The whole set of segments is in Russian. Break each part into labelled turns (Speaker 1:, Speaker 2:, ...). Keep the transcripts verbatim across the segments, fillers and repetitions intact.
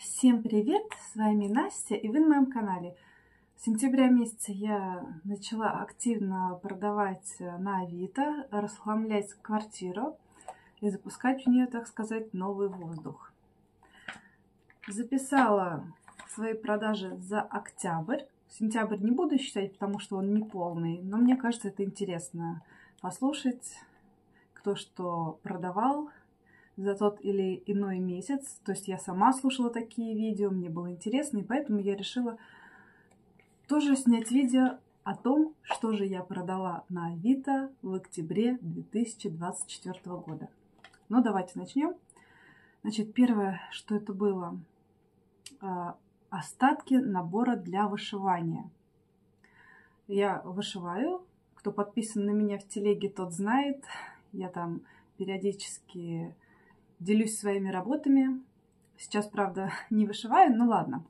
Speaker 1: Всем привет! С вами Настя, и вы на моем канале. С сентября месяца я начала активно продавать на Авито, расхламлять квартиру и запускать в нее, так сказать, новый воздух. Записала свои продажи за октябрь. Сентябрь не буду считать, потому что он не полный, но мне кажется, это интересно послушать, кто что продавал за тот или иной месяц. То есть я сама слушала такие видео, мне было интересно, и поэтому я решила тоже снять видео о том, что же я продала на Авито в октябре две тысячи двадцать четвёртого года. Ну, давайте начнем. Значит, первое, что это было, остатки набора для вышивания. Я вышиваю. Кто подписан на меня в телеге, тот знает. Я там периодически делюсь своими работами. Сейчас, правда, не вышиваю, но ладно.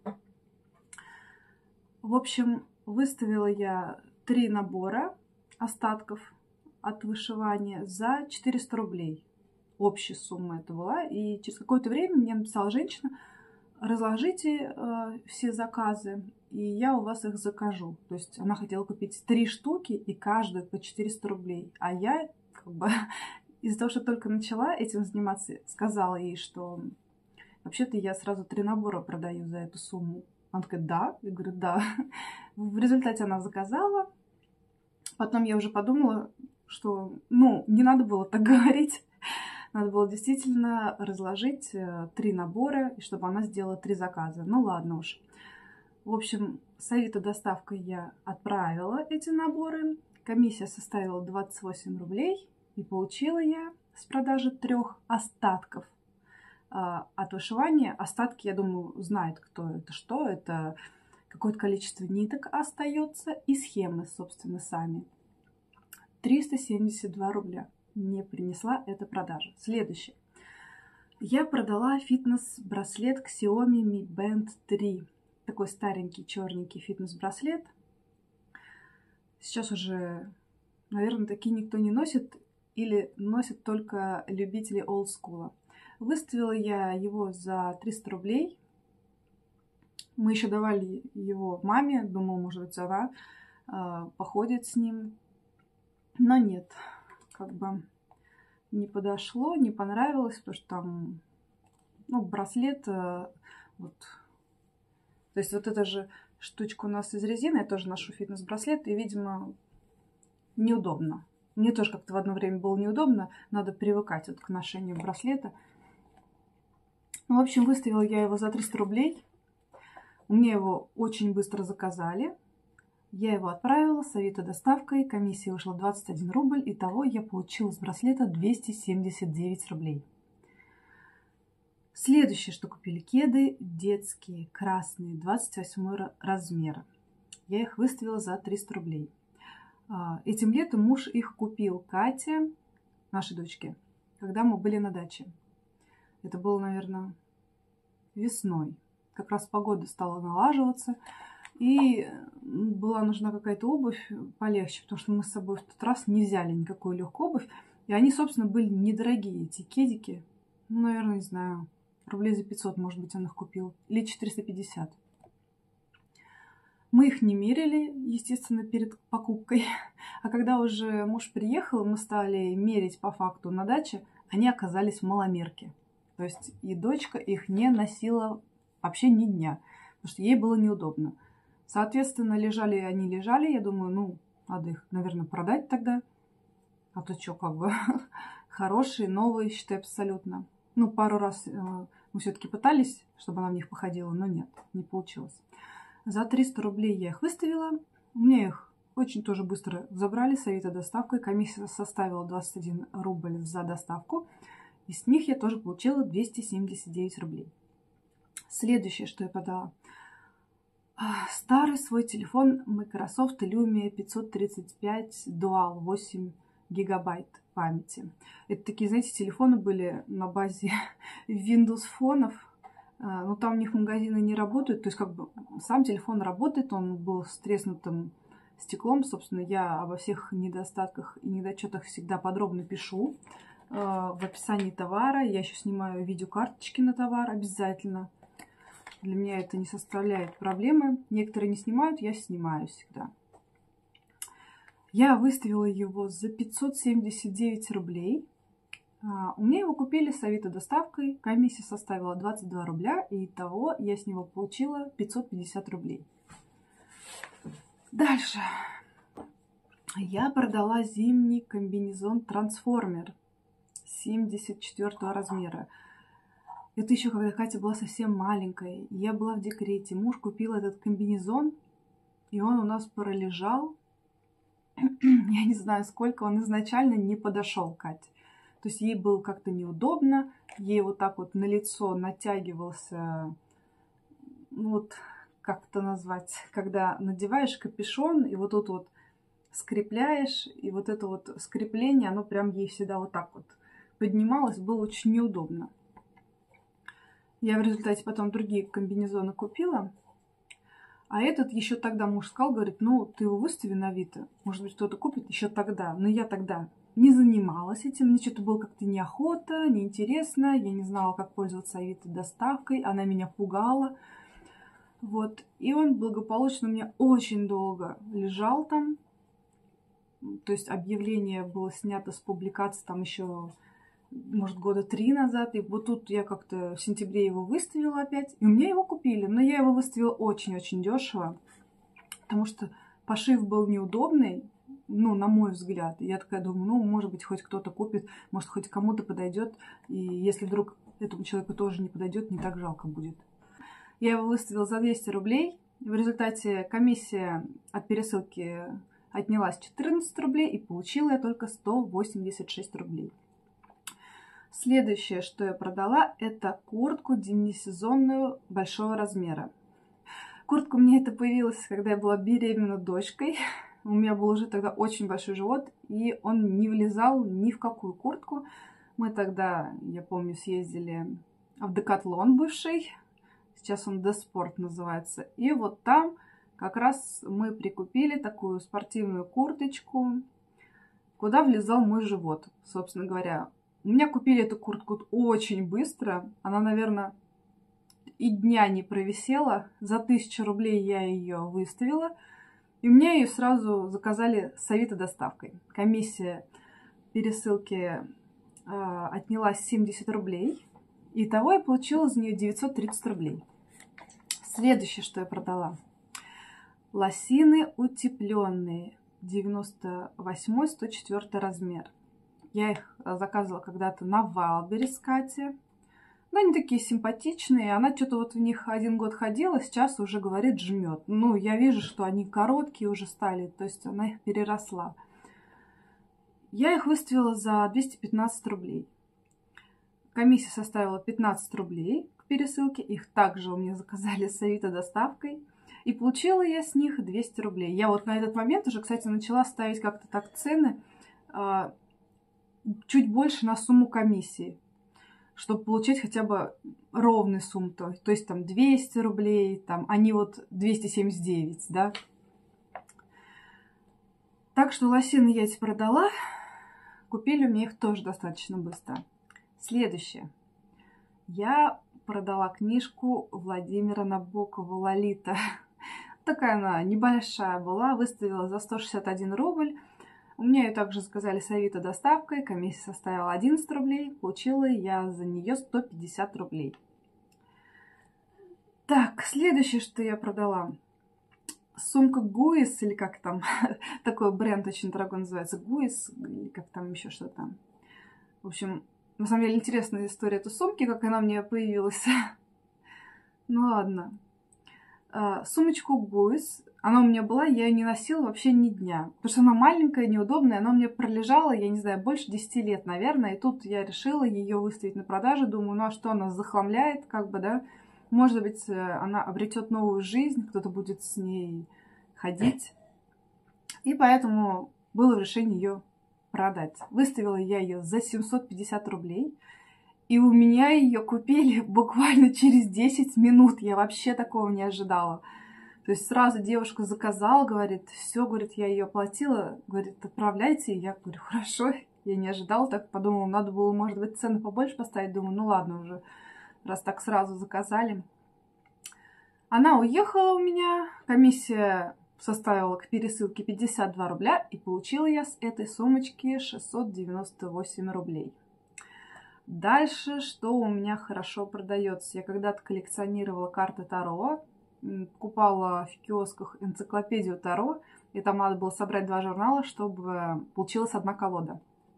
Speaker 1: В общем, выставила я три набора остатков от вышивания за четыреста рублей. Общая сумма это была. И через какое-то время мне написала женщина: разложите э, все заказы, и я у вас их закажу. То есть она хотела купить три штуки, и каждую по четыреста рублей. А я как бы из-за того, что только начала этим заниматься, сказала ей, что вообще-то я сразу три набора продаю за эту сумму. Она такая: да? Я говорю: да. В результате она заказала. Потом я уже подумала, что, ну, не надо было так говорить. Надо было действительно разложить три набора, и чтобы она сделала три заказа. Ну ладно уж. В общем, с Авито доставкой я отправила эти наборы. Комиссия составила двадцать восемь рублей. И получила я с продажи трех остатков а, от вышивания. Остатки, я думаю, знает, кто это, что. Это какое-то количество ниток остается и схемы, собственно, сами. триста семьдесят два рубля мне принесла эта продажа. Следующее. Я продала фитнес-браслет Xiaomi Mi Band три. Такой старенький черненький фитнес-браслет. Сейчас уже, наверное, такие никто не носит. Или носят только любители олдскула. Выставила я его за триста рублей. Мы еще давали его маме. Думала, может быть, она э, походит с ним. Но нет. Как бы не подошло, не понравилось. Потому что там, ну, браслет. Э, вот. То есть вот эта же штучка у нас из резины. Я тоже ношу фитнес-браслет. И, видимо, неудобно. Мне тоже как-то в одно время было неудобно. Надо привыкать вот к ношению браслета. Ну, в общем, выставила я его за триста рублей. У меня его очень быстро заказали. Я его отправила с Авито доставкой. Комиссия вышла двадцать один рубль. Итого я получила с браслета двести семьдесят девять рублей. Следующее, что купили: кеды детские, красные, двадцать восьмой размера. Я их выставила за триста рублей. Этим летом муж их купил Кате, нашей дочке, когда мы были на даче. Это было, наверное, весной. Как раз погода стала налаживаться. И была нужна какая-то обувь полегче, потому что мы с собой в тот раз не взяли никакую легкую обувь. И они, собственно, были недорогие, эти кедики. Ну, наверное, не знаю, рублей за пятьсот, может быть, он их купил. Или четыреста пятьдесят. Мы их не мерили, естественно, перед покупкой. А когда уже муж приехал, мы стали мерить по факту на даче, они оказались маломерки. То есть и дочка их не носила вообще ни дня, потому что ей было неудобно. Соответственно, лежали они, лежали. Я думаю, ну, надо их, наверное, продать тогда. А то что, как бы, хорошие, новые, считай, абсолютно. Ну, пару раз мы все-таки пытались, чтобы она в них походила, но нет, не получилось. За триста рублей я их выставила. У меня их очень тоже быстро забрали с Авито доставкой. Комиссия составила двадцать один рубль за доставку. И с них я тоже получила двести семьдесят девять рублей. Следующее, что я продала. Старый свой телефон Microsoft Lumia пятьсот тридцать пять Dual, восемь гигабайт памяти. Это такие, знаете, телефоны были на базе Windows фонов. Но там у них магазины не работают. То есть как бы сам телефон работает, он был с треснутым стеклом. Собственно, я обо всех недостатках и недочетах всегда подробно пишу в описании товара. Я еще снимаю видеокарточки на товар обязательно. Для меня это не составляет проблемы. Некоторые не снимают, я снимаю всегда. Я выставила его за пятьсот семьдесят девять рублей. А, у меня его купили с Авито доставкой. Комиссия составила двадцать два рубля. И итого я с него получила пятьсот пятьдесят рублей. Дальше. Я продала зимний комбинезон Трансформер семьдесят четвёртого размера. Это еще когда Катя была совсем маленькой. Я была в декрете. Муж купил этот комбинезон, и он у нас пролежал. Я не знаю, сколько он изначально не подошел к Кате. То есть ей было как-то неудобно. Ей вот так вот на лицо натягивался, ну вот как это назвать, когда надеваешь капюшон, и вот тут вот скрепляешь, и вот это вот скрепление, оно прям ей всегда вот так вот поднималось, было очень неудобно. Я в результате потом другие комбинезоны купила. А этот еще тогда муж сказал, говорит, ну, ты его выстави на Авито. Может быть, кто-то купит еще тогда. Но я тогда не занималась этим. Мне что-то было как-то неохота, неинтересно. Я не знала, как пользоваться Авито доставкой. Она меня пугала. Вот. И он благополучно у меня очень долго лежал там. То есть объявление было снято с публикации там еще, может, года три назад. И вот тут я как-то в сентябре его выставила опять. И у меня его купили. Но я его выставила очень-очень дешево. Потому что пошив был неудобный. Ну, на мой взгляд. И я такая думаю, ну, может быть, хоть кто-то купит. Может, хоть кому-то подойдет. И если вдруг этому человеку тоже не подойдет, не так жалко будет. Я его выставила за двести рублей. В результате комиссия от пересылки отнялась четырнадцать рублей. И получила я только сто восемьдесят шесть рублей. Следующее, что я продала, это куртку демисезонную большого размера. Куртка у меня это появилась, когда я была беременна дочкой. У меня был уже тогда очень большой живот, и он не влезал ни в какую куртку. Мы тогда, я помню, съездили в Декатлон бывший. Сейчас он Деспорт называется. И вот там как раз мы прикупили такую спортивную курточку, куда влезал мой живот, собственно говоря. У меня купили эту куртку очень быстро. Она, наверное, и дня не провисела. За тысячу рублей я ее выставила. И мне ее сразу заказали с Авито доставкой. Комиссия пересылки э, отнялась семьдесят рублей. Итого я получила за нее девятьсот тридцать рублей. Следующее, что я продала. Лосины утепленные. девяносто восьмой сто четвёртый размер. Я их заказывала когда-то на Вайлдберрис Кате. Ну, они такие симпатичные. Она что-то вот в них один год ходила, сейчас уже, говорит, жмет. Ну, я вижу, что они короткие уже стали, то есть она их переросла. Я их выставила за двести пятнадцать рублей. Комиссия составила пятнадцать рублей к пересылке. Их также у меня заказали с Авито доставкой. И получила я с них двести рублей. Я вот на этот момент уже, кстати, начала ставить как-то так цены чуть больше на сумму комиссии, чтобы получать хотя бы ровную сумму. То, то есть там двести рублей, там, а не вот двести семьдесят девять, да. Так что лосины я эти продала. Купили у меня их тоже достаточно быстро. Следующее. Я продала книжку Владимира Набокова «Лолита». Такая она небольшая была. Выставила за сто шестьдесят один рубль. У меня ее также заказали с Авито доставкой. Комиссия составила одиннадцать рублей. Получила я за нее сто пятьдесят рублей. Так, следующее, что я продала. Сумка Гуис, или как там, такой бренд очень дорогой называется, Гуис, или как там еще что-то. В общем, на самом деле интересная история этой сумки, как она у меня появилась. Ну ладно. Сумочку Гуис, она у меня была, я ее не носила вообще ни дня. Потому что она маленькая, неудобная, она у меня пролежала, я не знаю, больше десяти лет, наверное. И тут я решила ее выставить на продажу. Думаю, ну а что, она захламляет, как бы, да? Может быть, она обретет новую жизнь, кто-то будет с ней ходить. И поэтому было решение ее продать. Выставила я ее за семьсот пятьдесят рублей. И у меня ее купили буквально через десять минут. Я вообще такого не ожидала. То есть сразу девушка заказала, говорит, все, говорит, я ее оплатила, говорит, отправляйте. И я говорю, хорошо, я не ожидала, так подумала, надо было, может быть, цену побольше поставить. Думаю, ну ладно уже, раз так сразу заказали. Она уехала у меня, комиссия составила к пересылке пятьдесят два рубля, и получила я с этой сумочки шестьсот девяносто восемь рублей. Дальше, что у меня хорошо продается. Я когда-то коллекционировала карты Таро, покупала в киосках энциклопедию Таро, и там надо было собрать два журнала, чтобы получилась одна колода.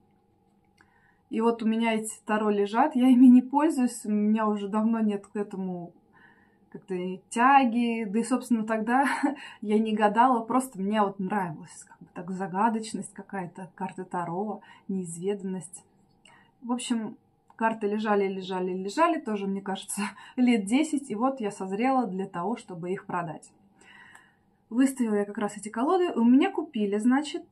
Speaker 1: И вот у меня эти Таро лежат, я ими не пользуюсь, у меня уже давно нет к этому как-то тяги, да и, собственно, тогда я не гадала, просто мне вот нравилась как бы так загадочность какая-то, карты Таро, неизведанность. В общем, карты лежали, лежали, лежали, тоже, мне кажется, лет десять, и вот я созрела для того, чтобы их продать. Выставила я как раз эти колоды, у меня купили, значит,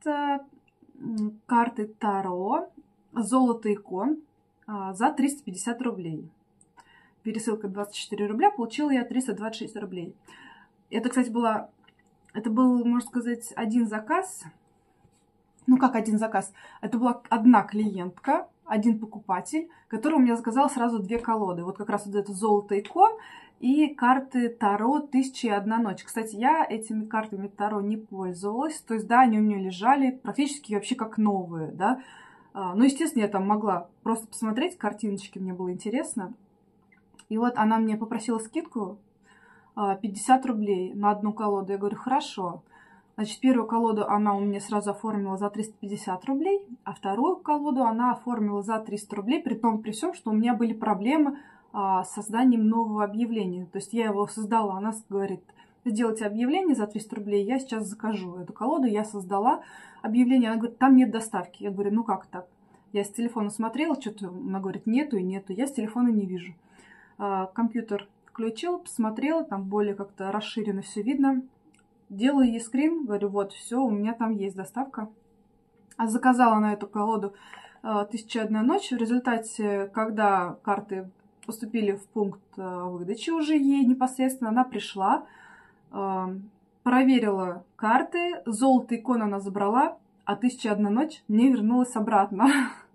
Speaker 1: карты Таро, золото икон за триста пятьдесят рублей. Пересылка двадцать четыре рубля, получила я триста двадцать шесть рублей. Это, кстати, была, это был, можно сказать, один заказ. Ну, как один заказ? Это была одна клиентка, один покупатель, который у меня заказал сразу две колоды. Вот как раз вот это золото икон и карты Таро «Тысяча и одна ночь». Кстати, я этими картами Таро не пользовалась. То есть, да, они у меня лежали практически вообще как новые, да. Ну, естественно, я там могла просто посмотреть картиночки, мне было интересно. И вот она мне попросила скидку пятьдесят рублей на одну колоду. Я говорю, хорошо. Значит, первую колоду она у меня сразу оформила за триста пятьдесят рублей, а вторую колоду она оформила за триста рублей, при том, при всем, что у меня были проблемы с созданием нового объявления. То есть я его создала, она говорит, сделайте объявление за триста рублей, я сейчас закажу эту колоду, я создала объявление. Она говорит, там нет доставки. Я говорю, ну как так? Я с телефона смотрела, что-то, она говорит, нету и нету, я с телефона не вижу. Компьютер включил, посмотрела, там более как-то расширенно все видно. Делаю ей скрин, говорю, вот, все, у меня там есть доставка. А заказала на эту колоду «Тысяча и одна ночь». В результате, когда карты поступили в пункт выдачи уже ей непосредственно, она пришла, проверила карты, золото икон она забрала, а «Тысяча и одна ночь» мне вернулась обратно.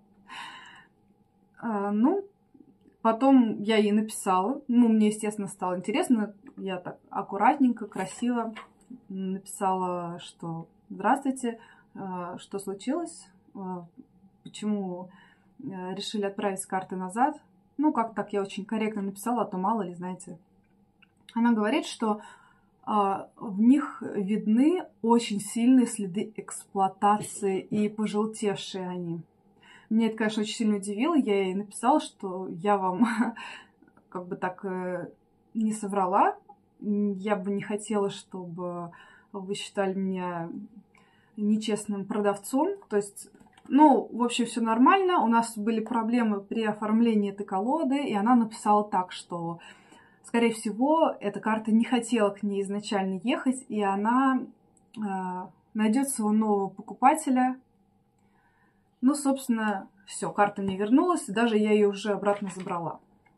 Speaker 1: Ну, потом я ей написала, ну, мне, естественно, стало интересно, я так аккуратненько, красиво написала, что здравствуйте, что случилось, почему решили отправить карты назад. Ну, как так, я очень корректно написала, а то мало ли, знаете. Она говорит, что в них видны очень сильные следы эксплуатации и пожелтевшие они. Меня это, конечно, очень сильно удивило. Я ей написала, что я вам как бы так не соврала. Я бы не хотела, чтобы вы считали меня нечестным продавцом. То есть, ну, в общем, все нормально. У нас были проблемы при оформлении этой колоды, и она написала так, что, скорее всего, эта карта не хотела к ней изначально ехать, и она э, найдет своего нового покупателя. Ну, собственно, все, карта мне вернулась, и даже я ее уже обратно забрала.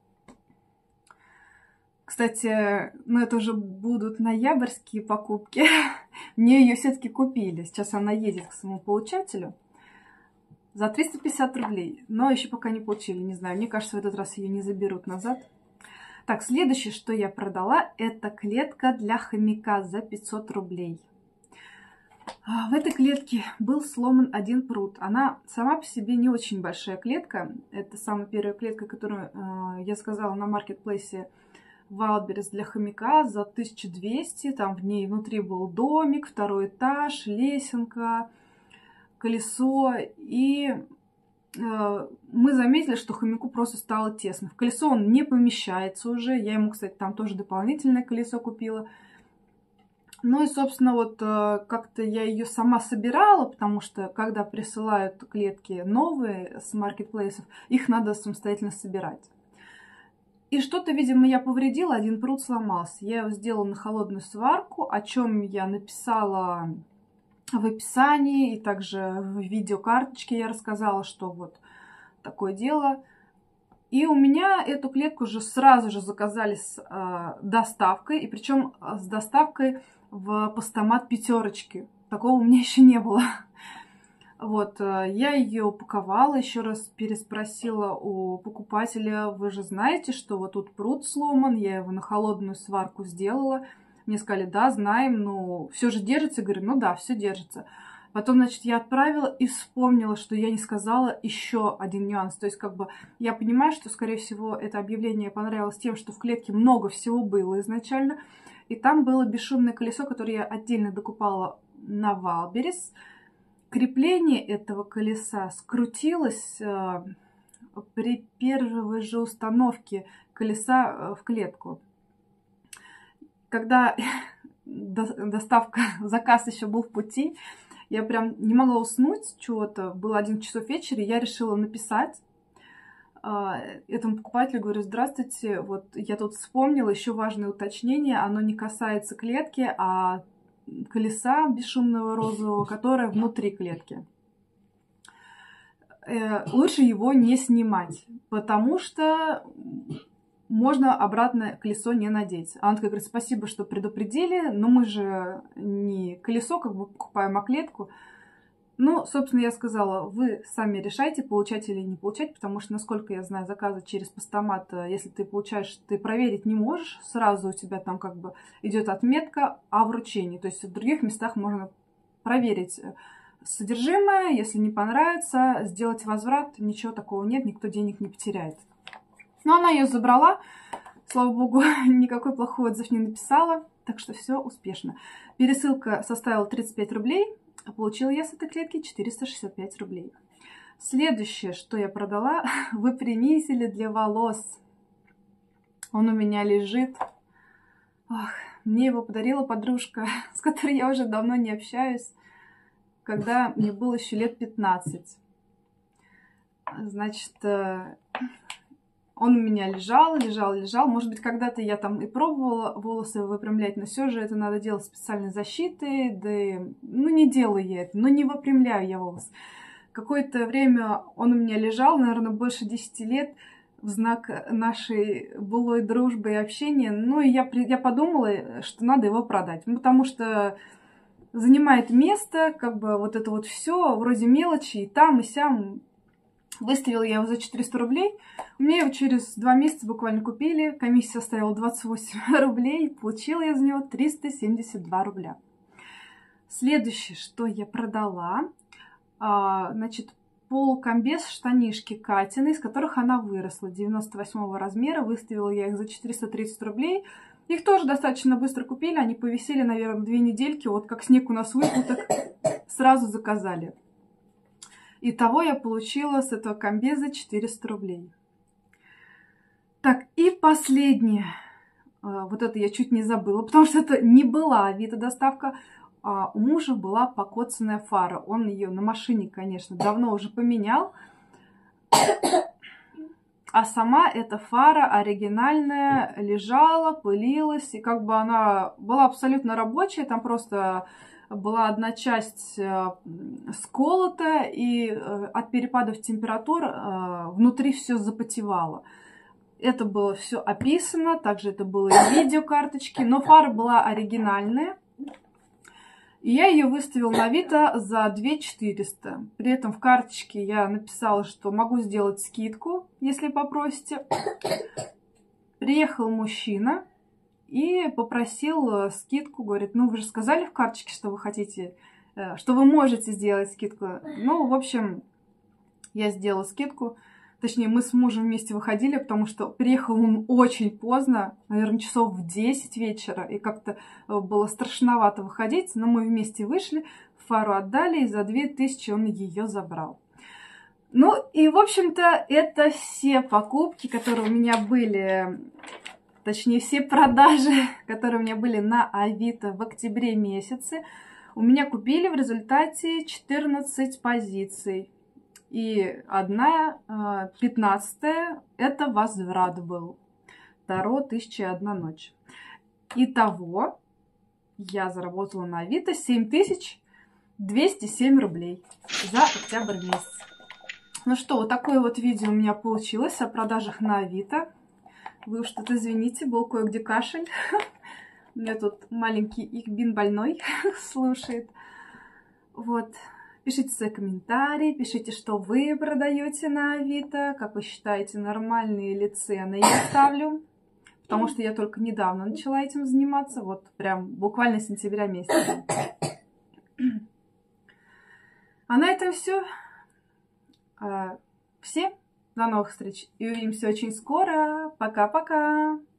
Speaker 1: Кстати, ну это уже будут ноябрьские покупки. Мне ее все-таки купили. Сейчас она едет к своему получателю за триста пятьдесят рублей. Но еще пока не получили, не знаю. Мне кажется, в этот раз ее не заберут назад. Так, следующее, что я продала, это клетка для хомяка за пятьсот рублей. В этой клетке был сломан один прут. Она сама по себе не очень большая клетка. Это самая первая клетка, которую э, я заказала на маркетплейсе Wildberries для хомяка за тысячу двести. Там в ней внутри был домик, второй этаж, лесенка, колесо. И э, мы заметили, что хомяку просто стало тесно. В колесо он не помещается уже. Я ему, кстати, там тоже дополнительное колесо купила. Ну и, собственно, вот как-то я ее сама собирала, потому что, когда присылают клетки новые с маркетплейсов, их надо самостоятельно собирать. И что-то, видимо, я повредила, один прут сломался. Я его сделала на холодную сварку, о чем я написала в описании, и также в видеокарточке я рассказала, что вот такое дело. И у меня эту клетку уже сразу же заказали с э, доставкой, и причем с доставкой в постамат пятерочки. Такого у меня еще не было. Вот, я ее упаковала, еще раз переспросила у покупателя: вы же знаете, что вот тут прут сломан, я его на холодную сварку сделала. Мне сказали: да, знаем, но все же держится. Я говорю: ну да, все держится. Потом, значит, я отправила и вспомнила, что я не сказала еще один нюанс. То есть, как бы, я понимаю, что, скорее всего, это объявление понравилось тем, что в клетке много всего было изначально. И там было бесшумное колесо, которое я отдельно докупала на Валберес. Крепление этого колеса скрутилось э, при первой же установке колеса э, в клетку. Когда доставка, заказ еще был в пути, я прям не могла уснуть чего-то. Было одиннадцать часов вечера, и я решила написать э, этому покупателю. Говорю: здравствуйте, вот я тут вспомнила еще важное уточнение. Оно не касается клетки, а колеса бесшумного розового, которое внутри клетки. Э, лучше его не снимать, потому что можно обратно колесо не надеть. Она такая говорит: спасибо, что предупредили, но мы же не колесо как бы покупаем, а клетку. Ну, собственно, я сказала: вы сами решайте, получать или не получать, потому что, насколько я знаю, заказы через постамат, если ты получаешь, ты проверить не можешь, сразу у тебя там как бы идет отметка о вручении. То есть в других местах можно проверить содержимое, если не понравится, сделать возврат, ничего такого нет, никто денег не потеряет. Но она ее забрала, слава богу, никакой плохой отзыв не написала, так что все успешно. Пересылка составила тридцать пять рублей. А получила я с этой клетки четыреста шестьдесят пять рублей. Следующее, что я продала, выпрямитель для волос. Он у меня лежит. Ох, мне его подарила подружка, с которой я уже давно не общаюсь, когда мне было еще лет пятнадцать. Значит, он у меня лежал, лежал, лежал. Может быть, когда-то я там и пробовала волосы выпрямлять, но все же это надо делать специальной защитой. Да и, ну, не делаю я это, но не выпрямляю я волосы. Какое-то время он у меня лежал, наверное, больше десяти лет, в знак нашей былой дружбы и общения. Ну, и я, я подумала, что надо его продать. Ну, потому что занимает место, как бы вот это вот все, вроде мелочи, и там, и сям. Выставила я его за четыреста рублей. Мне его через два месяца буквально купили. Комиссия составила двадцать восемь рублей. Получила я за него триста семьдесят два рубля. Следующее, что я продала, значит, полукомбез штанишки Катины, из которых она выросла, девяносто восьмого размера. Выставила я их за четыреста тридцать рублей. Их тоже достаточно быстро купили. Они повисели, наверное, две недельки. Вот как снег у нас выпал, так сразу заказали. Итого я получила с этого комбеза четыреста рублей. Так, и последнее. Вот это я чуть не забыла, потому что это не была Авито доставка. А у мужа была покоцанная фара. Он ее на машине, конечно, давно уже поменял. А сама эта фара оригинальная лежала, пылилась. И как бы она была абсолютно рабочая. Там просто была одна часть сколота, и от перепадов температур внутри все запотевало. Это было все описано, также это было и видеокарточки, но фара была оригинальная. И я ее выставила на Авито за две тысячи четыреста. При этом в карточке я написала, что могу сделать скидку, если попросите. Приехал мужчина и попросил скидку, говорит: ну вы же сказали в карточке, что вы хотите, что вы можете сделать скидку. Ну, в общем, я сделала скидку. Точнее, мы с мужем вместе выходили, потому что приехал он очень поздно, наверное, часов в десять вечера, и как-то было страшновато выходить, но мы вместе вышли, фару отдали, и за две тысячи он ее забрал. Ну, и, в общем-то, это все покупки, которые у меня были... Точнее, все продажи, которые у меня были на Авито в октябре месяце, у меня купили в результате четырнадцать позиций. И одна, пятнадцатая, это возврат был. Таро «Тысяча и одна ночь». Итого я заработала на Авито семь тысяч двести семь рублей за октябрь месяц. Ну что, вот такое вот видео у меня получилось о продажах на Авито. Вы уж тут извините, был кое-где кашель. У меня тут маленький Ихбин больной слушает. Вот. Пишите свои комментарии, пишите, что вы продаете на Авито, как вы считаете, нормальные ли цены я ставлю. Потому что я только недавно начала этим заниматься, вот прям буквально с сентября месяца. А на этом все. Всем до новых встреч и увидимся очень скоро. Пока-пока!